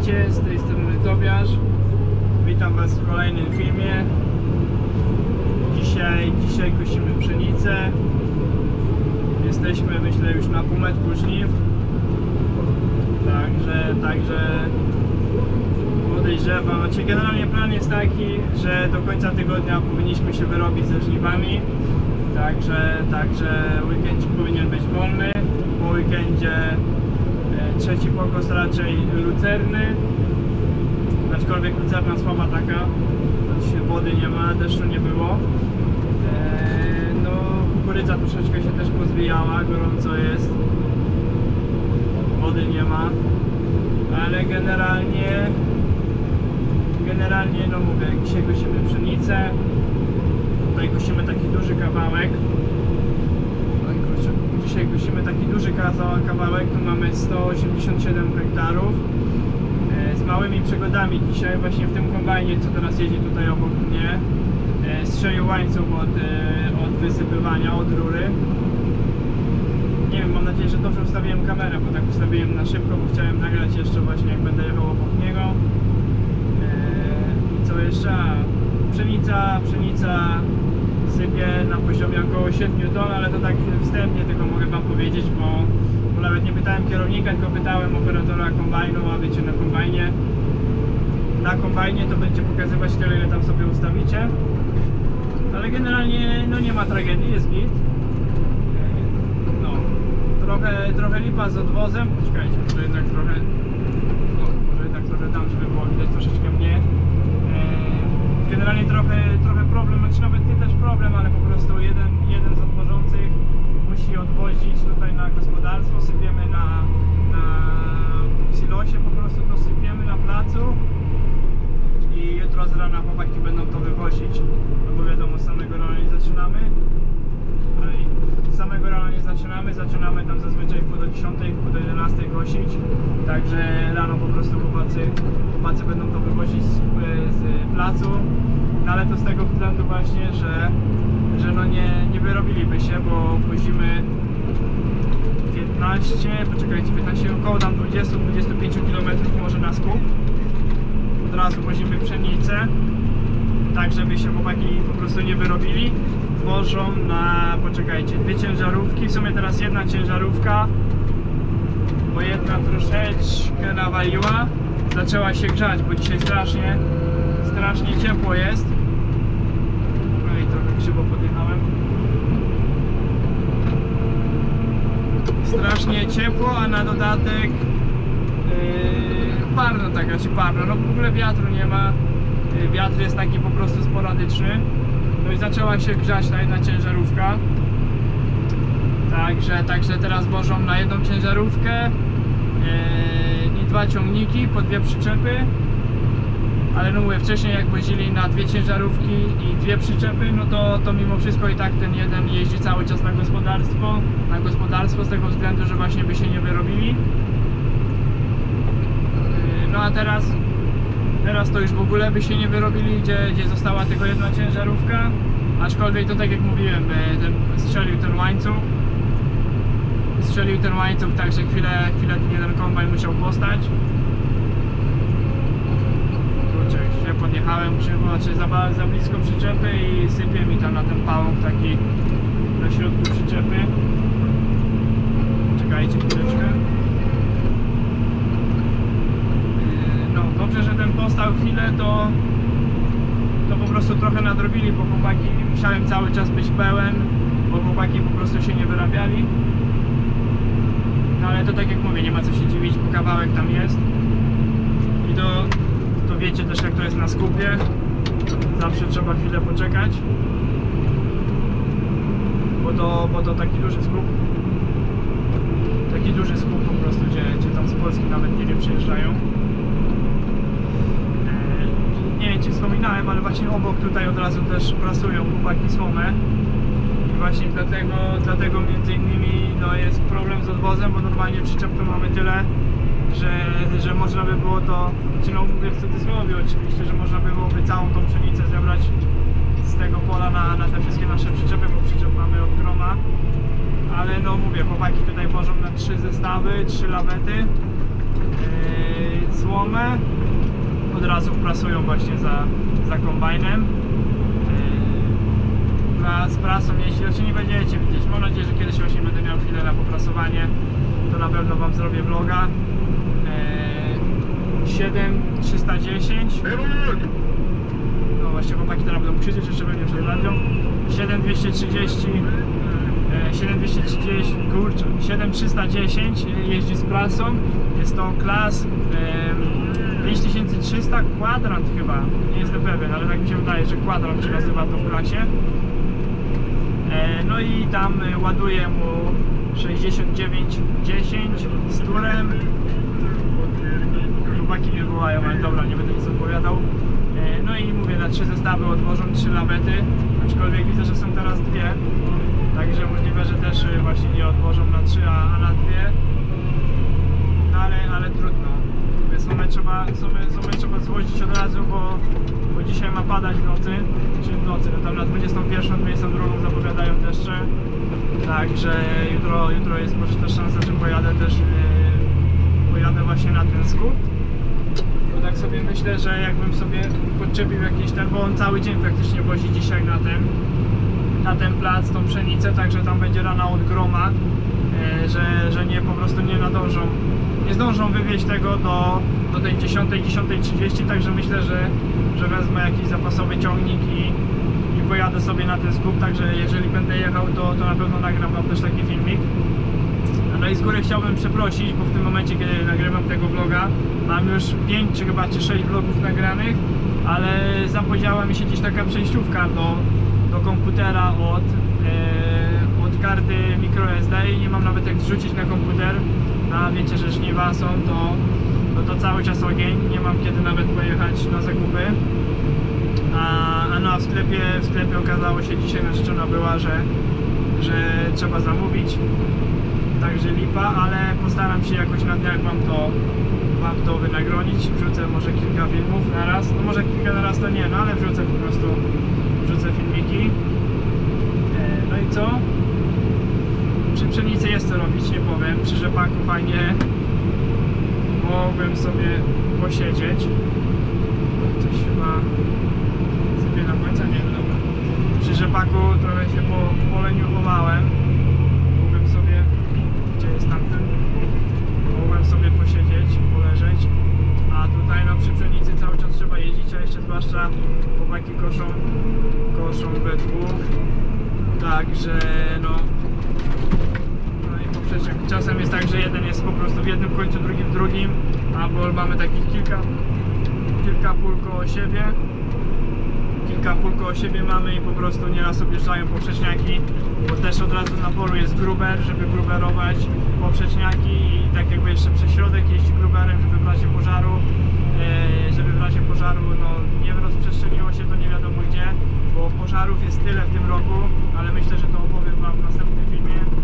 Witajcie, z tej strony Tobiasz. Witam Was w kolejnym filmie. Dzisiaj kosimy pszenicę. Jesteśmy, myślę, już na półmetku żniw. Także podejrzewam. Znaczy, generalnie plan jest taki, że do końca tygodnia powinniśmy się wyrobić ze żniwami. Także weekend powinien być wolny. Po weekendzie trzeci pokos raczej lucerny, aczkolwiek lucerna słaba taka, wody nie ma, deszczu nie było. No, kukurydza troszeczkę się też pozwijała, gorąco jest, wody nie ma, ale generalnie no mówię, dzisiaj kosimy pszenicę, tutaj kosimy taki duży kawałek. Dzisiaj kosimy taki duży kawałek, tu mamy 187 hektarów z małymi przygodami dzisiaj, właśnie w tym kombajnie, co teraz jedzie tutaj obok mnie, strzelił łańcuch od wysypywania, od rury. Nie wiem, mam nadzieję, że dobrze ustawiłem kamerę, bo tak ustawiłem na szybko, bo chciałem nagrać jeszcze właśnie, jak będę jechał obok niego. I co jeszcze? Pszenica sypie na poziomie około 7 ton, ale to tak wstępnie tylko mogę Wam powiedzieć, bo nawet nie pytałem kierownika, tylko pytałem operatora kombajnu, a wiecie, na kombajnie to będzie pokazywać tyle, ile tam sobie ustawicie, ale generalnie no nie ma tragedii, jest git. No, trochę lipa z odwozem, poczekajcie, może jednak trochę dam, żeby było widać troszeczkę mnie. Generalnie trochę problem, znaczy nawet nie też problem, ale po prostu jeden z odwożących musi odwozić tutaj na gospodarstwo, sypiemy na silosie, po prostu to sypiemy na placu i jutro z rana chłopaki będą to wywozić, no bo wiadomo, z samego rana nie zaczynamy. Zaczynamy tam zazwyczaj w pół do 10, w pół do 11 kosić, także rano po prostu chłopacy będą to wywozić z placu, no ale to z tego względu właśnie, że no nie wyrobiliby się, bo wozimy 15, około tam 20-25 km może na skup. Od razu wozimy pszenicę, tak żeby się chłopaki po prostu nie wyrobili. Wożą na, poczekajcie, dwie ciężarówki, w sumie teraz jedna ciężarówka, bo jedna troszeczkę nawaliła, zaczęła się grzać, bo dzisiaj strasznie ciepło jest. No i trochę krzywo podjechałem. Strasznie ciepło, a na dodatek parno, tak, znaczy parno, no w ogóle wiatru nie ma, wiatr jest taki po prostu sporadyczny. No i zaczęła się grzać ta jedna ciężarówka. Także teraz wożą na jedną ciężarówkę i dwa ciągniki po dwie przyczepy. Ale no mówię, wcześniej jak wozili na dwie ciężarówki i dwie przyczepy, no to mimo wszystko i tak ten jeden jeździ cały czas na gospodarstwo z tego względu, że właśnie by się nie wyrobili. No a teraz to już w ogóle by się nie wyrobili, gdzie została tylko jedna ciężarówka, aczkolwiek to tak jak mówiłem, strzelił ten łańcuch, także chwilę ten jeden kombajn musiał postać. Kurczę, źle podjechałem, za blisko przyczepy i sypie mi tam na ten pałąk taki na środku przyczepy. Czekajcie chwileczkę. Dobrze, że ten postał chwilę, to po prostu trochę nadrobili, bo chłopaki, musiałem cały czas być pełen, bo chłopaki po prostu się nie wyrabiali. No ale to tak jak mówię, nie ma co się dziwić, bo kawałek tam jest. I to wiecie też, jak to jest na skupie. Zawsze trzeba chwilę poczekać. Bo to taki duży skup po prostu, gdzie tam z Polski nawet nie przyjeżdżają. Nie wiem, czy wspominałem, ale właśnie obok tutaj od razu też prasują chłopaki słomę i właśnie dlatego między innymi no, jest problem z odwozem, bo normalnie przyczep to mamy tyle, że można by było to, czy no mówię w cudzysłowie oczywiście, że można by byłoby całą tą pszenicę zebrać z tego pola na te wszystkie nasze przyczepy, bo przyczep mamy od groma, ale no mówię, chłopaki tutaj wożą na 3 zestawy, 3 lawety. słomę, od razu prasują właśnie za kombajnem. Z prasą jeśli oczywiście nie będziecie widzieć. Mam nadzieję, że kiedyś właśnie będę miał chwilę na poprasowanie, to na pewno wam zrobię vloga. 7310. No właśnie chłopaki teraz będą krzyczeć jeszcze pewnie przed radią. 7230 kurczę, 7310 jeździ z prasą. Jest to klas 5300 kwadrant chyba, nie jestem pewien, ale tak mi się wydaje, że kwadrant się nazywa to w klasie. No i tam ładuję mu 6910 z turem. Chłopaki mnie wołają, ale dobra, nie będę nic odpowiadał. No i mówię, na 3 zestawy odwożą 3 lawety, aczkolwiek widzę, że są teraz 2. Także możliwe, że też właśnie nie odwożą na 3, a na 2. Ale trudno. Sumę trzeba zwozić od razu, bo dzisiaj ma padać w nocy, czy w nocy, no tam na 21, 22 zapowiadają deszcze. Także jutro jest może też szansa, że pojadę właśnie na ten skup. Bo tak sobie myślę, że jakbym sobie podczepił jakiś ten, bo on cały dzień praktycznie wozi dzisiaj na ten plac tą pszenicę, także tam będzie rana od groma, że po prostu nie zdążą wywieźć tego do tej 10:30, także myślę, że wezmę jakiś zapasowy ciągnik i pojadę sobie na ten skup, także jeżeli będę jechał, to na pewno nagram wam też taki filmik. No i z góry chciałbym przeprosić, bo w tym momencie, kiedy nagrywam tego vloga, mam już 5 czy 6 vlogów nagranych, ale zapodziała mi się gdzieś taka przejściówka do komputera od karty microSD i nie mam nawet jak zrzucić na komputer. A wiecie, że żniwa są, to cały czas ogień, nie mam kiedy nawet pojechać na zakupy. A no, w sklepie okazało się, dzisiaj narzeczona była, że trzeba zamówić, także lipa, ale postaram się jakoś na dniach wam to wynagrodzić. Wrzucę może kilka filmów na raz, no może kilka na raz to nie, no ale wrzucę po prostu filmiki. No i co? Przy pszenicy jest co robić, nie powiem. Przy rzepaku fajnie mogłem sobie posiedzieć. Coś chyba sobie na końca, nie wiem, dobra. Przy rzepaku trochę się poleniuchowałem. Mogłem sobie, gdzie jest tamten? Mogłem sobie posiedzieć, poleżeć. A tutaj no przy pszenicy cały czas trzeba jeździć, a jeszcze zwłaszcza chłopaki koszą we dwóch. Także no i poprzeczek. Czasem jest tak, że jeden jest po prostu w jednym końcu, drugi w drugim, albo mamy takich kilka pól koło siebie. Kilka pól koło siebie mamy i po prostu nieraz objeżdżają poprzeczniaki, bo też od razu na polu jest gruber, żeby gruberować poprzeczniaki i tak jakby jeszcze przez środek jeździ gruberem, żeby w razie pożaru no, nie rozprzestrzeniło się to nie wiadomo gdzie, bo pożarów jest tyle w tym roku, ale myślę, że to opowiem wam w następnym filmie.